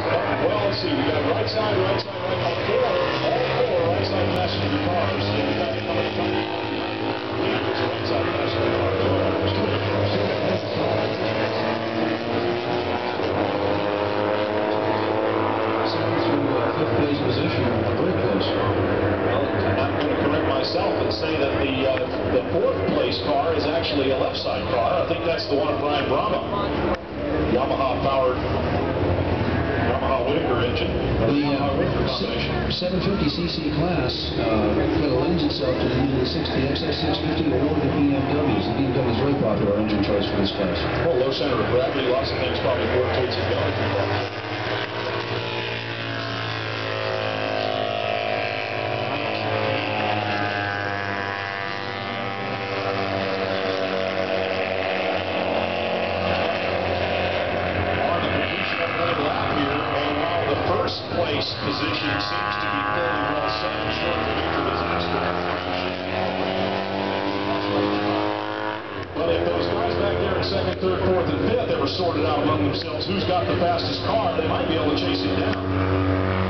Well, let's see. We got right side, right side, right side. All four right side passenger cars. So we got right side passenger cars. Second through fifth place position, very close. Well, I'm going to correct myself and say that the fourth place car is actually a left side car. I think that's the one of Brian Brahma. Yamaha powered Yamaha Whitaker engine. The 750cc class kind of lends itself to the use of the XS650 or the BMWs. The BMW is a very popular engine choice for this class. Well, low center of gravity, lots of things probably work towards it going. First place position seems to be fairly well set short of a major disaster. But if those guys back there in second, third, fourth, and fifth ever sorted out among themselves who's got the fastest car, they might be able to chase it down.